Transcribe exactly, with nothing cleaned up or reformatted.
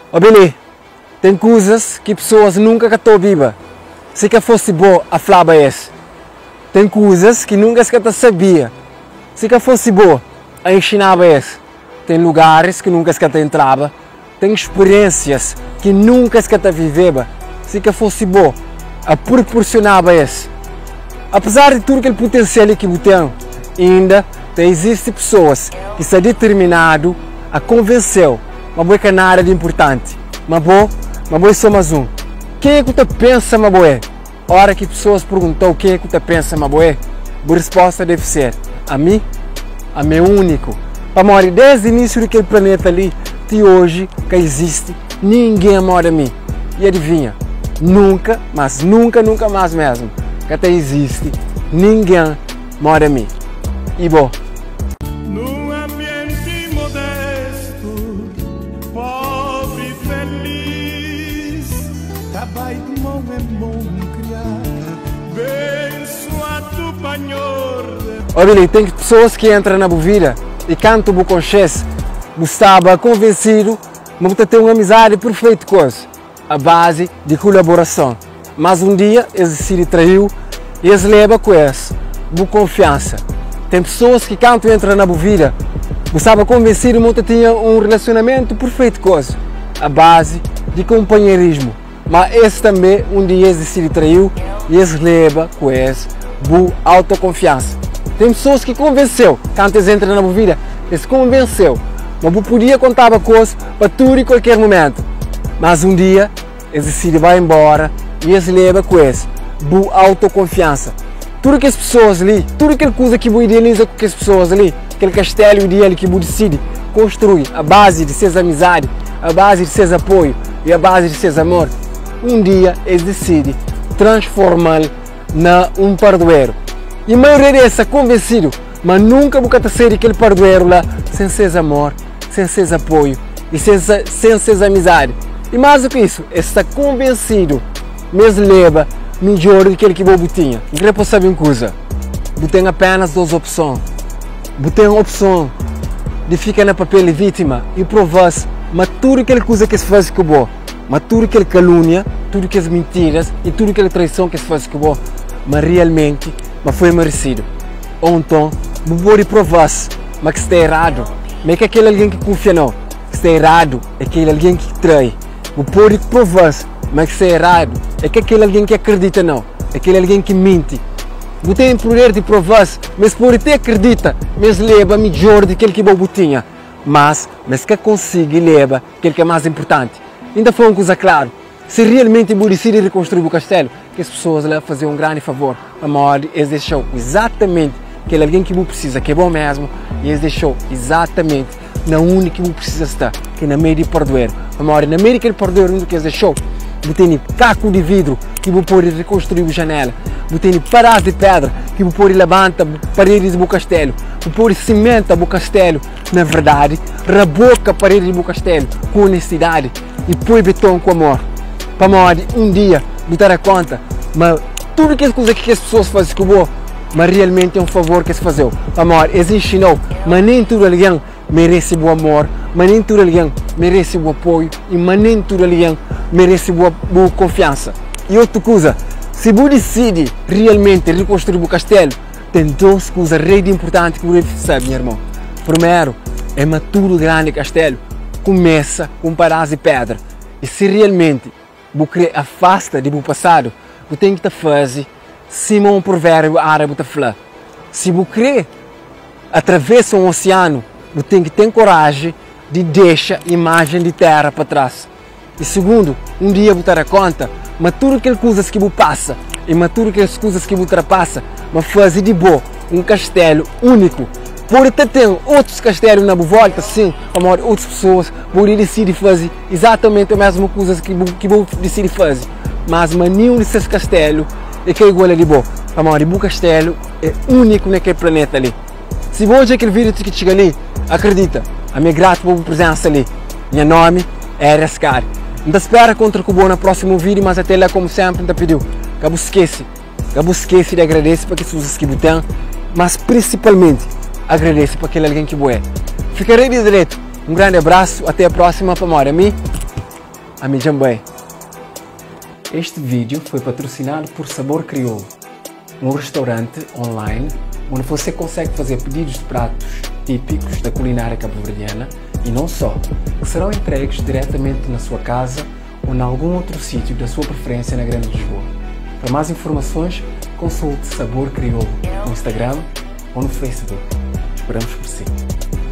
Ó, Billy, tem coisas que pessoas nunca catou viva. Se que fosse bom, a flaba esse. Tem coisas que nunca se cata sabia. Se que fosse bom, a ensinava esse. Tem lugares que nunca se cata entrava. Tem experiências que nunca se cata viveva. Se que fosse bom, a proporcionava esse. Apesar de tudo aquele potencial que eu tenho, ainda existem pessoas que estão determinadas a convencer uma boa canara de importante. Mas bom, mas bom é só mais um. Quem é que você pensa, mas boé? A hora que pessoas perguntam quem é que você pensa, mas boé, a resposta deve ser a mim, a meu único. Para morrer desde o início daquele planeta ali, de hoje que existe, ninguém mora a mim. E adivinha? Nunca, mas nunca, nunca mais mesmo, que até existe, ninguém mora a mim. E bom. Num ambiente modesto, pobre e feliz, trabalho de mão em mão criar, bençoado banhor. Ó, Billy, tem pessoas que entram na bovira e cantam o conchês, estava convencido, mas você tem uma amizade perfeita com eles, a base de colaboração. Mas um dia eles se traiu e eles levam com eles, de confiança. Tem pessoas que cantam entram na bovira, estava convencido, mas você tinha um relacionamento perfeito com eles, a base de companheirismo. Mas esse também um dia eles se traiu e eles levam com eles, de autoconfiança. Tem pessoas que convenceu, quando eles entram na bovira, eles convenceu, mas você podia contar com eles para tudo e qualquer momento. Mas um dia eles decidem vai embora e eles levam com eles, de autoconfiança. Tudo que as pessoas ali, tudo aquela coisa que você idealiza com as pessoas ali, aquele castelo ideal que você decide construir, a base de seus amizades, a base de seus apoio e a base de seus amor, um dia eles decidem transformá-lo em um pardoeiro. E a maioria deles é convencido, mas nunca vou ser aquele pardoeiro lá sem seus amor, sem seus apoio e sem, sem seus amizades. E mais do que isso, está convencido, mas leva melhor do que aquele que você tinha. E queria saber uma coisa, você tem apenas duas opções. Você tem a opção de ficar na papel de vítima e provar mas tudo aquela coisa que se faz com você, mas tudo aquela calúnia, tudo aquelas mentiras e tudo aquela traição que se faz com você, mas realmente mas foi merecido. Ou então, você pode provar mas que está errado, mas é que aquele alguém que confia não, que está errado é aquele alguém que trai. Você pode provar mas que está errado é que aquele alguém que acredita não, é aquele alguém que mente. Você tem o poder de provar, mas pode até acredita, mas leva melhor do que aquele que você tinha. Mas, mas que consiga leva aquele que é mais importante. Ainda foi uma coisa clara, se realmente você decide reconstruir o castelo, que as pessoas lá fazer um grande favor, a maior eles deixou exatamente aquele alguém que você precisa, que é bom mesmo, e eles deixou exatamente na única que você precisa estar, que é na meio de pardoeiro. A maior na meio daquele pardoeiro onde que eles deixou, você tem caco de vidro que você pode reconstruir a janela, você tem paradas de pedra que você pode levantar paredes do castelo, você pode cimentar o castelo, na verdade, raboca a parede do castelo com honestidade e põe betão com amor. Para morrer um dia, você dará conta, mas tudo que as coisas que as pessoas fazem com você, mas realmente é um favor que se fazeu. Para morrer, eles ensinou, mas nem todo alguém merece o amor, mas nem todo alguém merece o apoio e mas nem todo alguém merece boa, boa confiança. E outra coisa, se você decide realmente reconstruir o castelo, tem duas coisas realmente importantes que você deve saber, meu irmão. Primeiro, é maturo grande castelo, começa com paradas de pedra. E se realmente você afasta do passado, você tem que fazer, como um provérbio árabe está falando. Se você atravessa um oceano, você tem que ter coragem de deixar a imagem de terra para trás. E segundo, um dia você dará conta, mas tudo aquelas coisas que você passa, e mas tudo aquelas coisas que você ultrapassa, mas fazer de bom um castelo único. Pode até ter outros castelos na volta, sim, amor, outras pessoas podem decidir fazer exatamente as mesmas coisas que que você decide fazer, mas, mas nenhum desses castelos é que é igual a de bom. Amor, o castelo é único naquele planeta ali. Se você aquele vídeo que chega ali, acredita, a minha grato pela presença ali. Meu nome é Rascar. Não espera contra o bom no próximo vídeo, mas até lá, como sempre, não pediu. Acabou esquece, acabou esquece de agradecer para as coisas que você tem, mas principalmente agradeço para aquele alguém que você é. Ficarei de direito. Um grande abraço, até a próxima, para a mim. a mim também. Este vídeo foi patrocinado por Sabor Crioulo, um restaurante online onde você consegue fazer pedidos de pratos típicos da culinária cabo-verdiana e não só, que serão entregues diretamente na sua casa ou em algum outro sítio da sua preferência na Grande Lisboa. Para mais informações, consulte Sabor Crioulo no Instagram ou no Facebook. Esperamos por si.